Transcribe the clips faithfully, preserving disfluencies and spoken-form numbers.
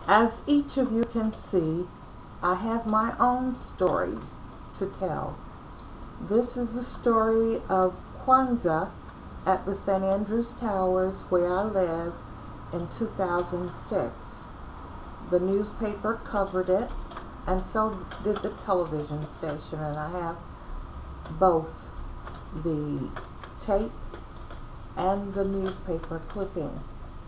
As each of you can see, I have my own stories to tell. This is the story of Kwanzaa at the Saint Andrews Towers where I live in two thousand six. The newspaper covered it, and so did the television station, and I have both the tape and the newspaper clipping.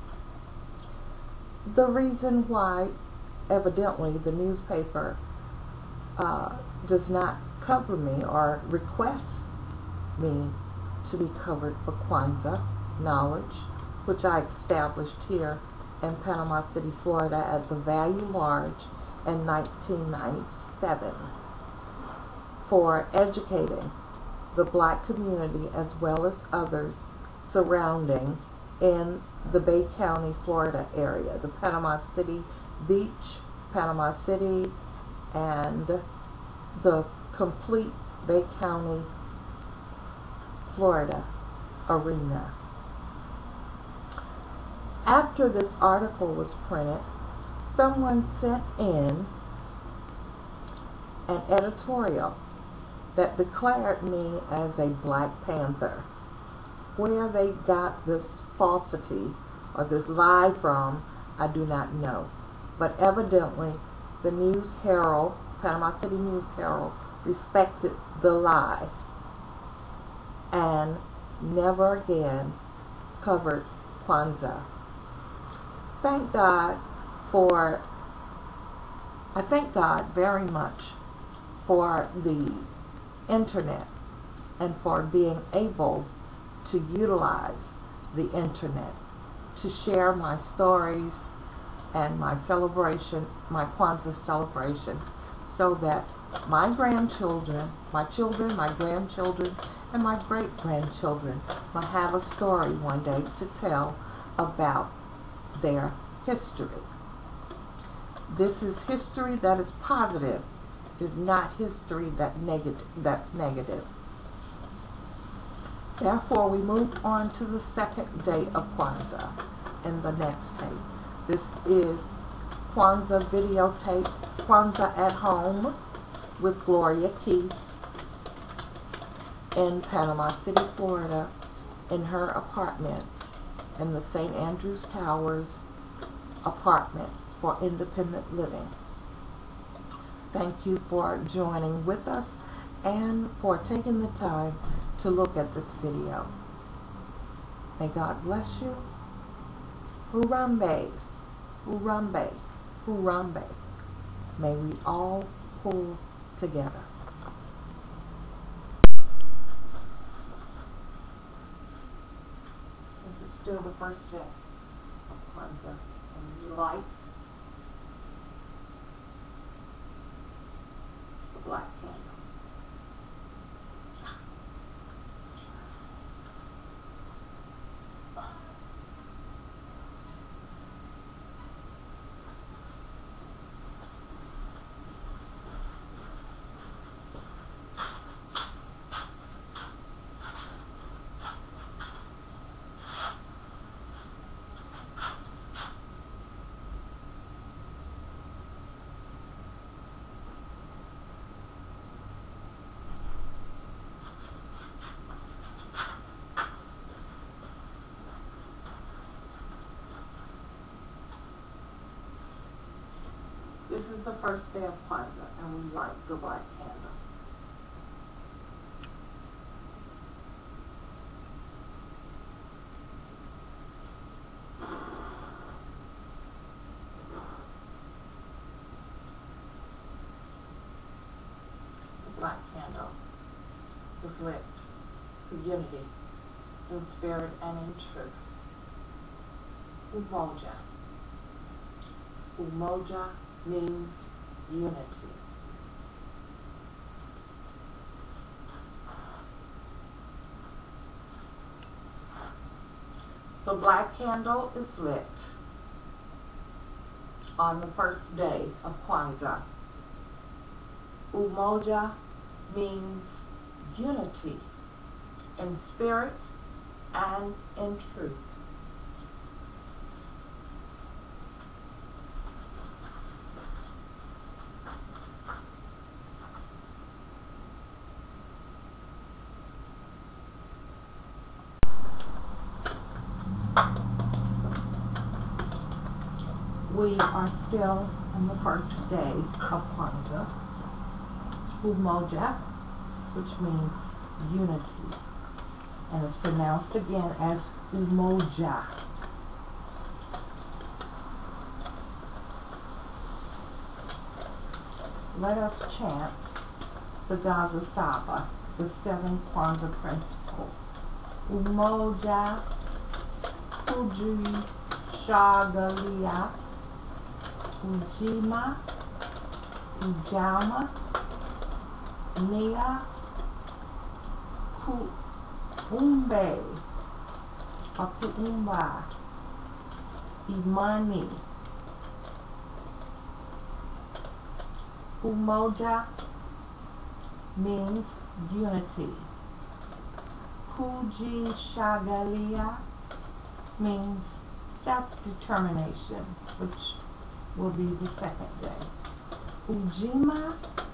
The reason why, evidently, the newspaper uh, does not cover me or request me to be covered for Kwanzaa knowledge, which I established here in Panama City, Florida at the Value Large in nineteen ninety-seven for educating the black community as well as others surrounding in the Bay County, Florida area, the Panama City Beach, Panama City, and the complete Bay County, Florida arena. After this article was printed, someone sent in an editorial that declared me as a Black Panther. Where they got this falsity or this lie from, I do not know. But evidently, the News Herald, Panama City News Herald, respected the lie and never again covered Kwanzaa. Thank God for, I thank God very much for the internet and for being able to utilize the internet to share my stories and my celebration, my Kwanzaa celebration, so that my grandchildren, my children, my grandchildren, and my great-grandchildren will have a story one day to tell about their history. This is history that is positive. It is not history that negative, that's negative. Therefore, we move on to the second day of Kwanzaa in the next tape. This is Kwanzaa videotape, Kwanzaa at Home with Gloria Keith in Panama City, Florida, in her apartment in the Saint Andrews Towers apartment for independent living. Thank you for joining with us and for taking the time to look at this video. May God bless you. Hurambe, Hurambe, Hurambe. May we all pull together. This is still the first day of Kwanzaa, and we light the black candle. This is the first day of Kwanzaa, and we light the black candle. The black candle is lit for unity in spirit and in truth. Umoja. Umoja means unity. The black candle is lit on the first day of Kwanzaa. Umoja means unity in spirit and in truth. We are still on the first day of Kwanzaa, Umoja, which means unity, and it's pronounced again as Umoja. Let us chant the Gaza Saba, the seven Kwanzaa principles. Umoja, Uji, Shagalia, Ujima, Ujama, Nia, Kuumbe, or Kuumba, Imani. Umoja means unity. Kuji Shagalia means self-determination, which will be the second day. Ujima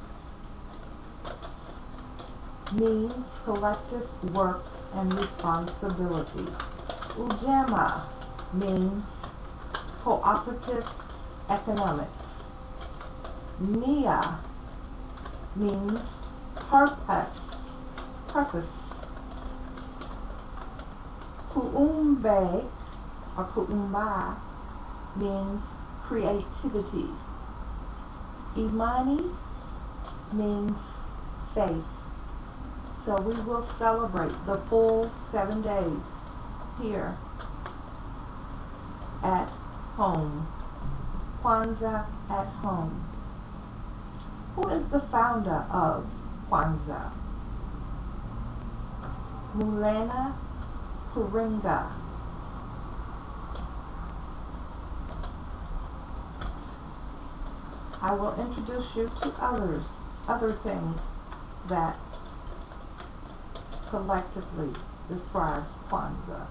means collective works and responsibility. Ujema means cooperative economics. Nia means purpose. Purpose. Kuumbe or kuumba means creativity. Imani means faith. So we will celebrate the full seven days here at home. Kwanzaa at home. Who is the founder of Kwanzaa? Mulana Kuringa. I will introduce you to others, other things that collectively describes Kwanzaa.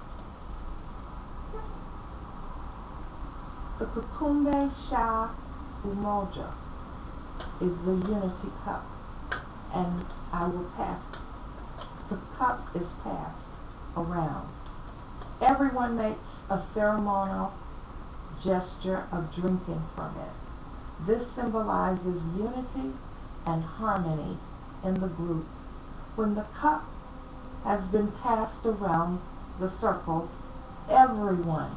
The Kukumbe Sha Umoja is the unity cup, and I will pass. The cup is passed around. Everyone makes a ceremonial gesture of drinking from it. This symbolizes unity and harmony in the group. When the cup has been passed around the circle, everyone,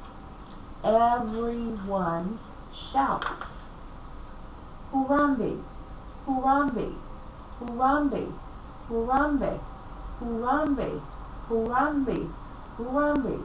everyone shouts, Hurambi, Hurambi, Hurambi, Hurambi, Hurambi, Hurambi, Hurambi.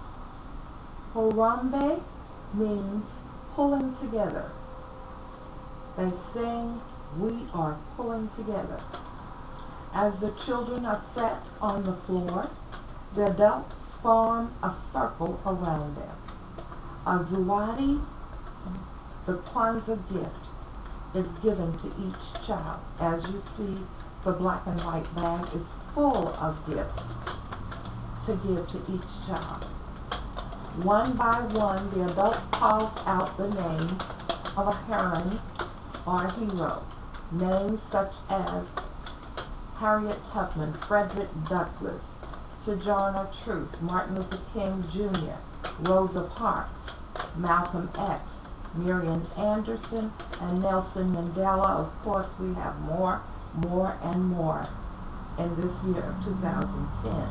Hurambe means pulling together. They sing, we are pulling together. As the children are set on the floor, the adults form a circle around them. A zawadi, the Kwanzaa gift, is given to each child. As you see, the black and white bag is full of gifts to give to each child. One by one, the adult calls out the names of a heroine or a hero. Names such as Harriet Tubman, Frederick Douglass, Sojourner Truth, Martin Luther King Junior, Rosa Parks, Malcolm X, Marian Anderson, and Nelson Mandela. Of course, we have more, more, and more in this year of two thousand ten.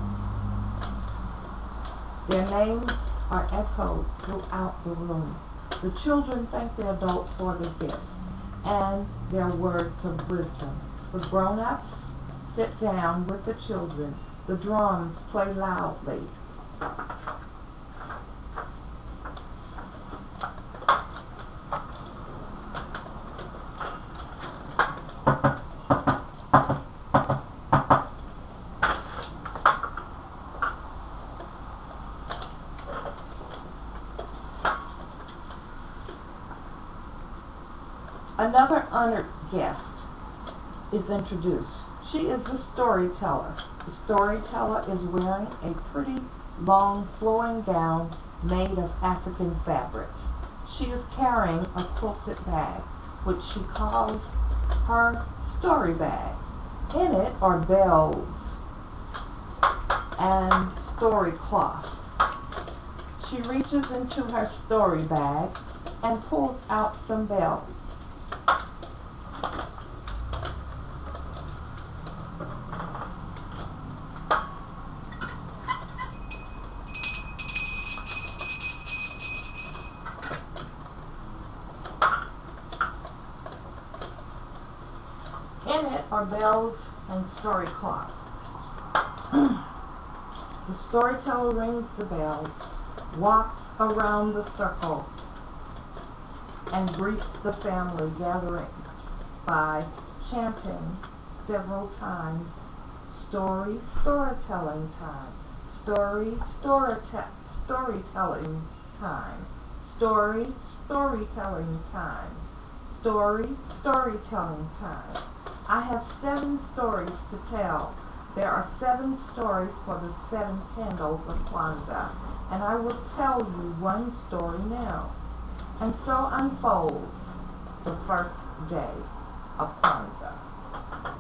Their names are echoed throughout the room. The children thank the adults for the gifts and their words of wisdom. The grown-ups sit down with the children. The drums play loudly. Another honored guest is introduced. She is the storyteller. The storyteller is wearing a pretty long flowing gown made of African fabrics. She is carrying a quilted bag, which she calls her story bag. In it are bells and story cloths. She reaches into her story bag and pulls out some bells. In it are bells and story cloths. The storyteller rings the bells, walks around the circle, and greets the family gathering by chanting several times, story, storytelling time, story, storyte- storytelling time, story, storytelling time, story, storytelling time. I have seven stories to tell. There are seven stories for the seven candles of Kwanzaa, and I will tell you one story now. And so unfolds the first day of Kwanzaa.